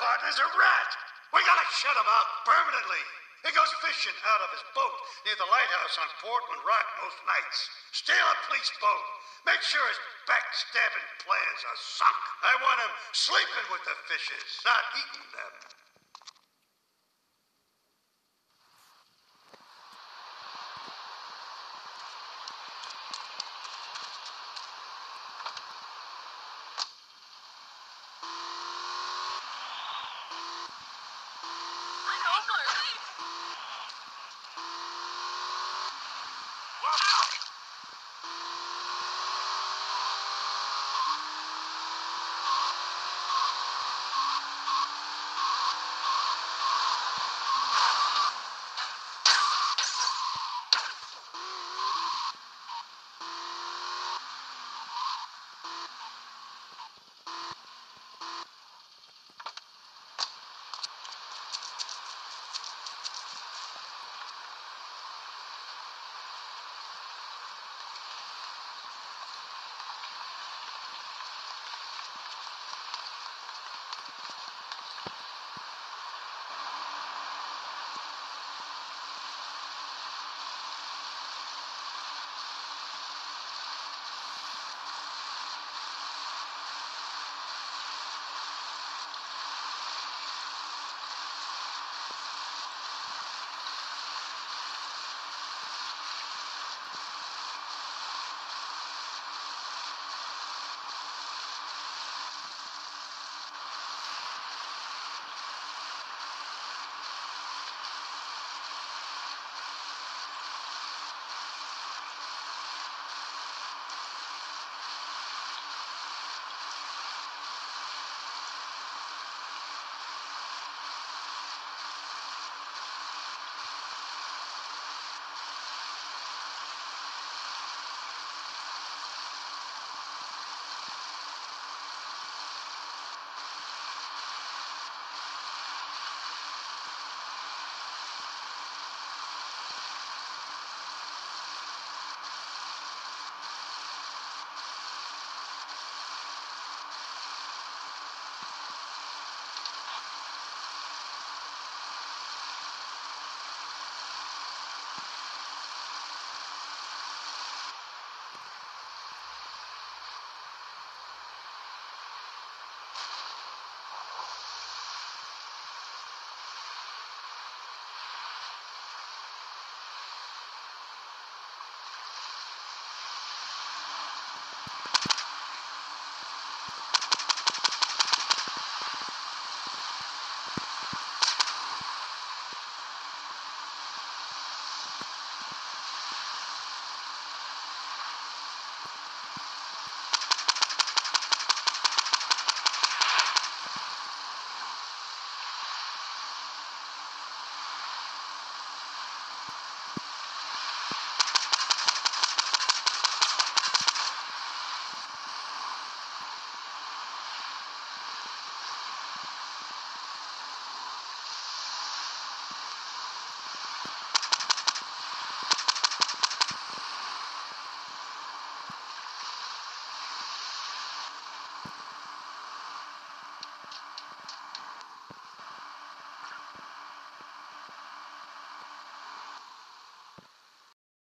partner's a rat. We gotta shut him out permanently. He goes fishing out of his boat near the lighthouse on Portland Rock most nights. Steal a police boat. Make sure his backstabbing plans are sunk. I want him sleeping with the fishes, not eating them.